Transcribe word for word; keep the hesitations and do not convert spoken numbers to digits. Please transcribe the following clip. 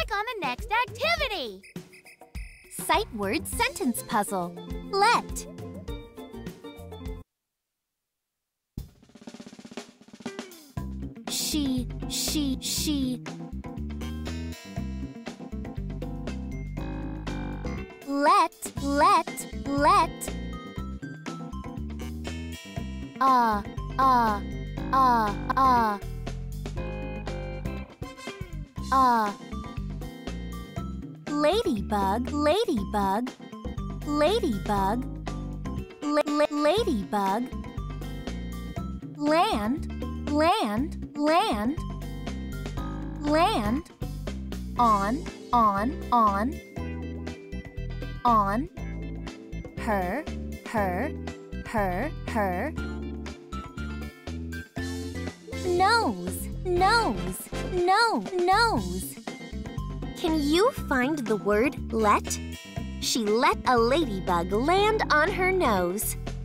Click on the next activity. Sight word sentence puzzle. Let. She, she, she. Let, let, let. Ah, ah, ah, ah. Ah. Ladybug, ladybug, ladybug, la la ladybug. Land, land, land, land. On, on, on, on. Her, her, her, her. Nose, nose, no, nose. Can you find the word let? She let a ladybug land on her nose.